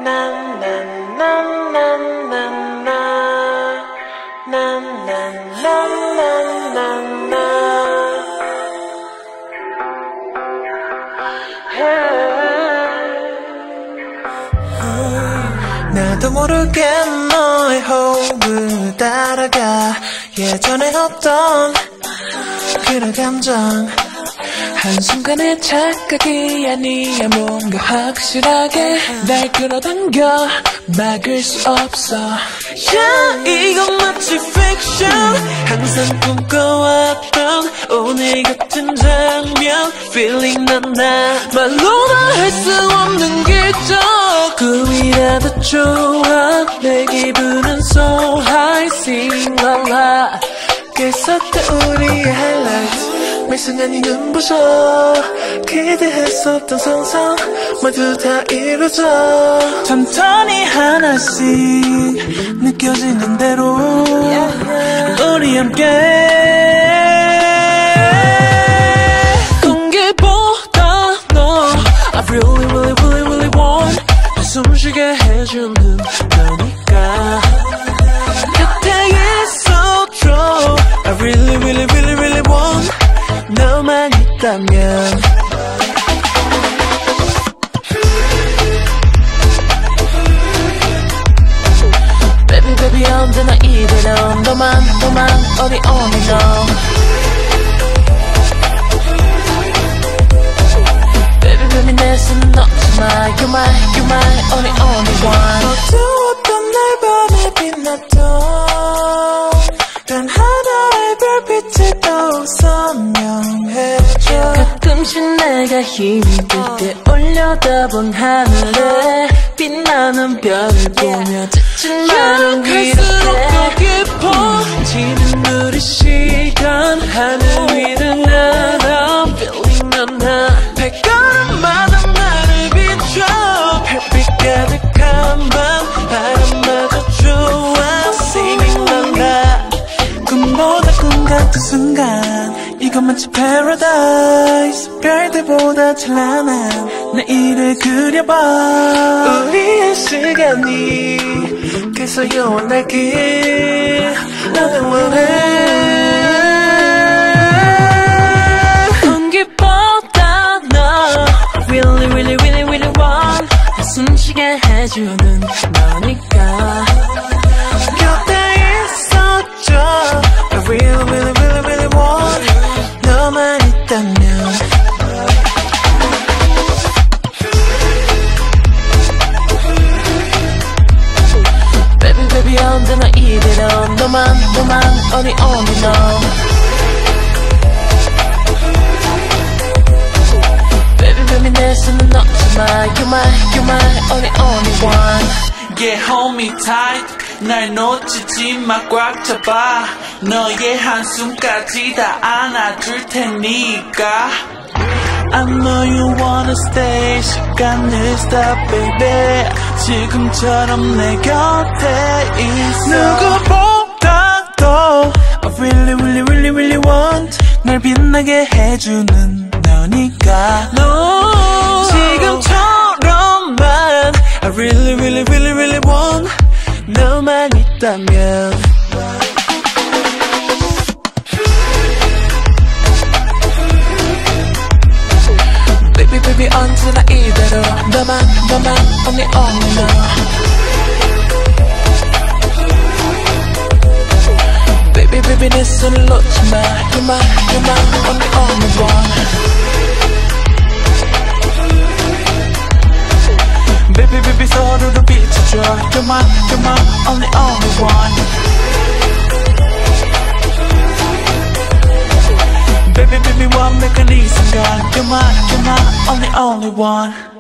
나도 모르게 너의 호흡을 따라가 예전에 없던 그런 감정 한순간의 착각이 아니야 뭔가 확실하게 날 끌어당겨 막을 수 없어 이건 마치 fiction 항상 꿈꿔왔던 오늘 같은 장면 feeling 난다 말로는 할 수 없는 기적 꿈이라도 좋아 내 기분은 so high sing la la 그랬었던 우리의 highlight 매 순간이 눈부셔 기대했었던 상상 모두 다 이루어져 천천히 하나씩 느껴지는 대로 우리 함께 공기보다 너 I really really really really want 숨쉬게 해주는 너니까 곁에 있어줘 I really really really really want 너만 있다면 Baby baby 언제나 이대로 너만 only only 너 Baby baby 내 손은 없지마 You're my only one 어두웠던 날 밤에 빛났던 단 하나의 별빛을 또 선명해줘 가끔씩 내가 힘이 들 때 올려다본 하늘에 빛나는 별을 보며 지친 마음 위로 갈수록 더 깊어지는 우리 시간 하늘 위를 날아 Feeling 난다 발걸음마다 나를 비춰 별빛 가득한 밤 바람마저 좋아 Singing 난다 꿈보다 꿈 같은 순간 이건 마치 paradise 별들보다 찬란한 내일을 그려봐 우리의 시간이 계속 영원하길 나는 원해 공기보다 너 Really really really really want 숨쉬게 해주는 너니까 곁에 있어줘 I really really really really want 너만 있다면 Baby baby 언제나 이대로 너만 only only 너 Baby baby 내 손은 없지마 You're my only one Yeah hold me tight 날 놓치지 마 꽉 잡아 너의 한숨까지 다 안아줄 테니까 I know you wanna stay 시간을 stop baby 지금처럼 내 곁에 있어 누구보다도 I really really really really want 날 빛나게 해주는 너니까 너 지금처럼만 I really really really really want 너만 있다면 Baby baby 언제나 이대로 너만 only only 너 Baby baby 내 손을 놓지마 You're my only one Baby baby 서로를 비춰줘 You're my only one Baby baby 완벽한 이 순간 You're my only one